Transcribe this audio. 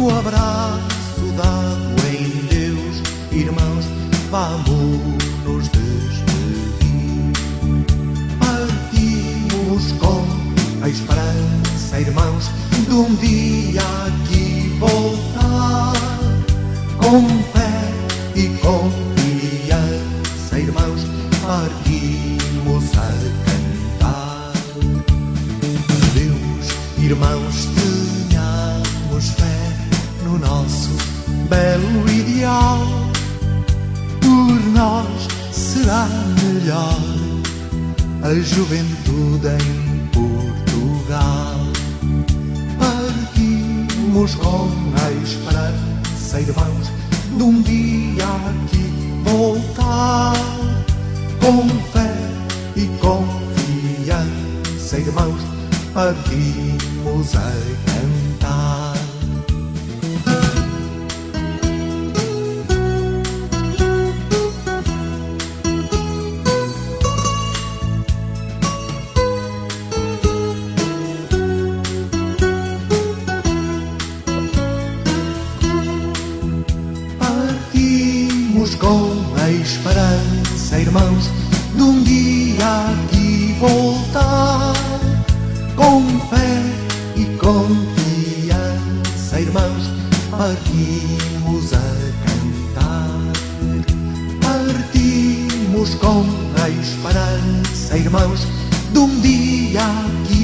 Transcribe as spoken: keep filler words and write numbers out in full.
abraço dado em Deus, irmãos, vamos nos despedir. Partimos com a esperança, irmãos, de um dia aqui voltar. Com fé e confiança, irmãos, partimos a cantar. Deus, irmãos, tenhamos fé no nosso belo ideal. Por nós será melhor a juventude em Portugal. Partimos com a esperança, irmãos, de um dia aqui voltar. Com fé e confiança, irmãos, partimos a cantar. Partimos com a esperança, irmãos, de um dia aqui voltar. Com fé e confiança, irmãos, partimos a cantar. Partimos com a esperança, irmãos, de um dia aqui